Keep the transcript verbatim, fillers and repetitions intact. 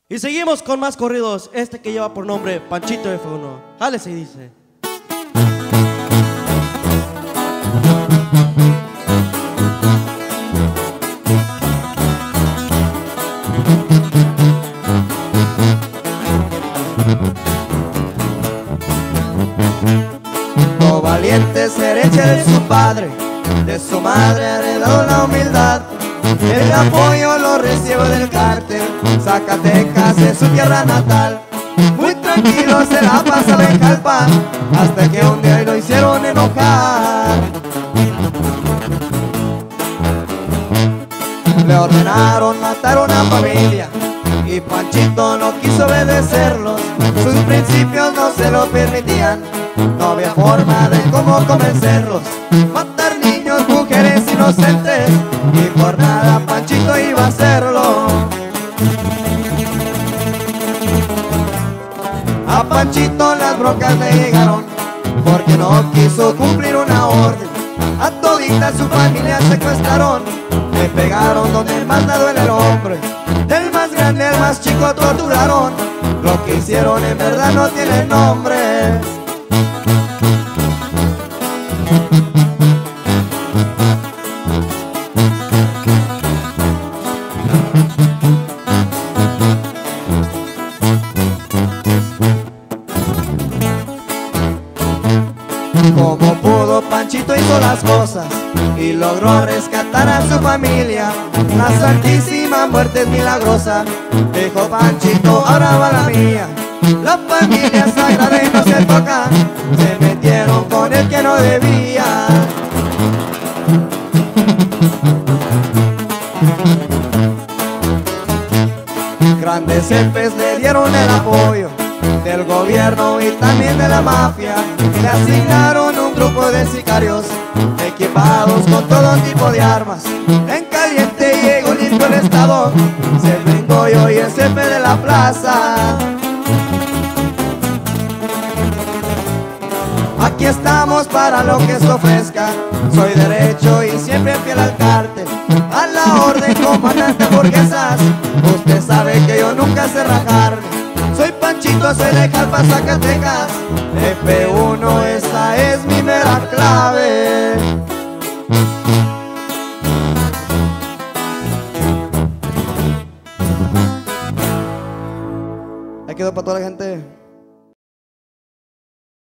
Y seguimos con más corridos. Este que lleva por nombre Panchito F uno. Jálese y dice: Lo valiente es herencia de su padre, de su madre ha heredado la humildad. El apoyo lo recibe del cártel, Zacatecas es su tierra natal. Muy tranquilo se la pasaba en Jalpa, hasta que un día lo hicieron enojar. Le ordenaron matar a una familia y Panchito no quiso obedecerlos. Sus principios no se lo permitían, no había forma de cómo convencerlos. Matar niños, mujeres inocentes, y por nada Panchito iba a hacerlo. A Panchito las broncas le llegaron porque no quiso cumplir una orden. A todita su familia secuestraron, le pegaron donde más le duele el hombre. Del más grande al más chico torturaron, lo que hicieron en verdad no tiene nombre. Como pudo, Panchito hizo las cosas y logró rescatar a su familia. La santísima muerte es milagrosa, dijo Panchito, ahora va la mía. La familia sagrada y no se toca, se metieron con el que no debía. Grandes jefes le dieron el apoyo del gobierno y también de la mafia. Le asignaron un grupo de sicarios equipados con todo tipo de armas. En caliente llegó limpio el estado, se vengó yo y el jefe de la plaza. Aquí estamos para lo que se ofrezca, soy derecho y siempre fiel al cártel. A la orden, comandante burguesas, usted sabe que yo nunca sé rajarme. Soy Panchito, soy de Jalpa, Zacatecas, F uno, esa es mi mera clase.